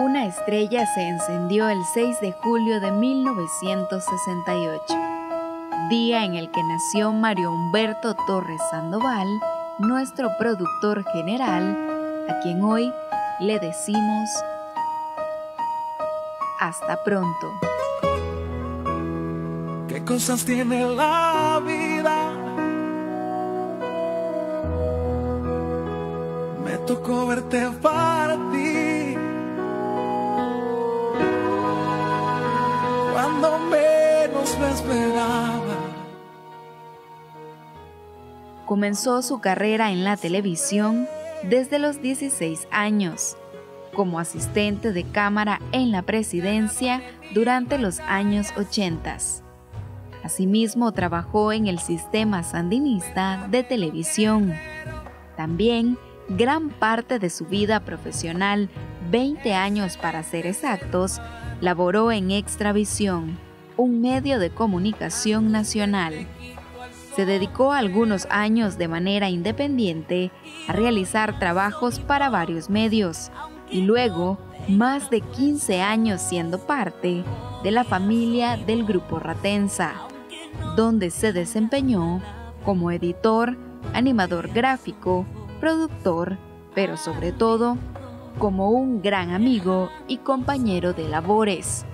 Una estrella se encendió el 6 de julio de 1968, día en el que nació Mario Humberto Torres Sandoval, nuestro productor general, a quien hoy le decimos hasta pronto. ¿Qué cosas tiene la vida? Me tocó verte partir cuando menos me esperaba. Comenzó su carrera en la televisión desde los 16 años, como asistente de cámara en la presidencia durante los años 80. Asimismo, trabajó en el sistema sandinista de televisión. También, gran parte de su vida profesional, 20 años para ser exactos, laboró en Extravisión, un medio de comunicación nacional. Se dedicó algunos años de manera independiente a realizar trabajos para varios medios y luego más de 15 años siendo parte de la familia del Grupo Ratensa, donde se desempeñó como editor, animador gráfico, productor, pero sobre todo como un gran amigo y compañero de labores.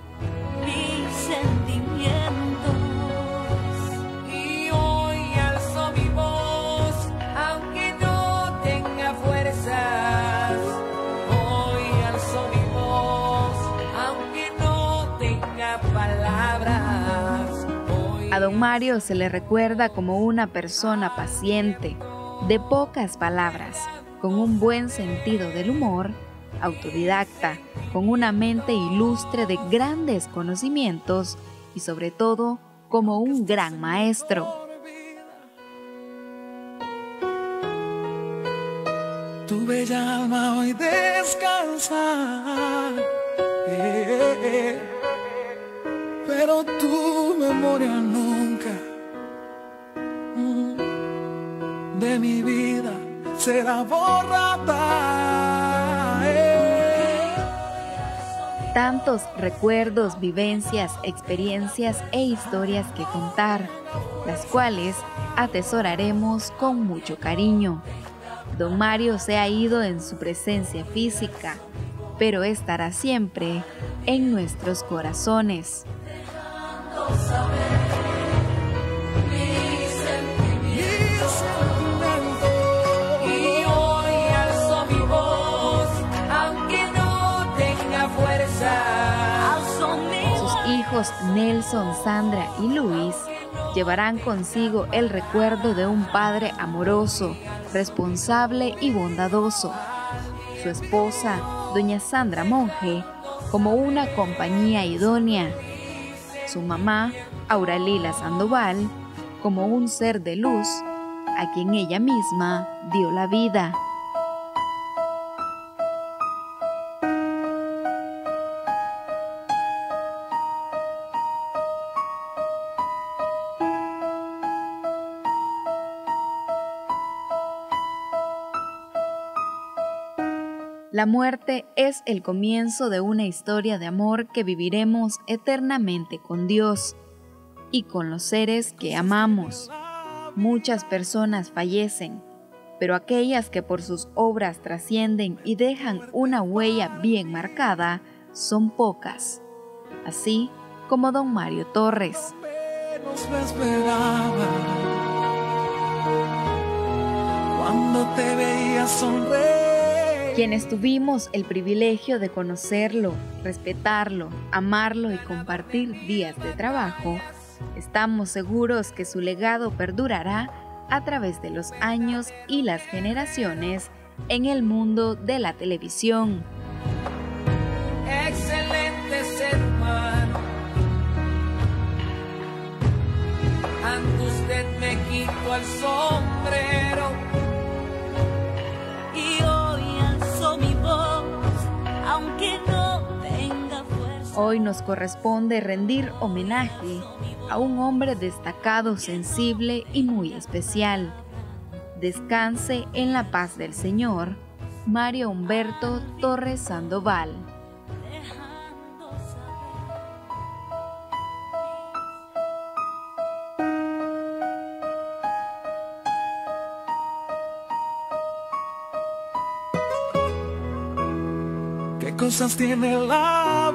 A don Mario se le recuerda como una persona paciente, de pocas palabras, con un buen sentido del humor, autodidacta, con una mente ilustre de grandes conocimientos y sobre todo como un gran maestro. Tu bella alma hoy descansa, pero tu memoria nunca de mi vida será borrada. Tantos recuerdos, vivencias, experiencias e historias que contar, las cuales atesoraremos con mucho cariño. Don Mario se ha ido en su presencia física, pero estará siempre en nuestros corazones. Y hoy alzo mi voz, aunque no tenga fuerza. Sus hijos Nelson, Sandra y Luis llevarán consigo el recuerdo de un padre amoroso, responsable y bondadoso. Su esposa, doña Sandra Monge, como una compañía idónea. Su mamá, Auralila Sandoval, como un ser de luz, a quien ella misma dio la vida. La muerte es el comienzo de una historia de amor que viviremos eternamente con Dios y con los seres que amamos. Muchas personas fallecen, pero aquellas que por sus obras trascienden y dejan una huella bien marcada son pocas, así como don Mario Torres. Cuando te veía sonreír, Quienes tuvimos el privilegio de conocerlo, respetarlo, amarlo y compartir días de trabajo, estamos seguros que su legado perdurará a través de los años y las generaciones en el mundo de la televisión. excelente ser humano, ante usted me quito el sombrero. Y hoy alzo mi voz, aunque no tenga fuerza. Hoy nos corresponde rendir homenaje a un hombre destacado, sensible y muy especial. Descanse en la paz del Señor, Mario Humberto Torres Sandoval. cosas tiene la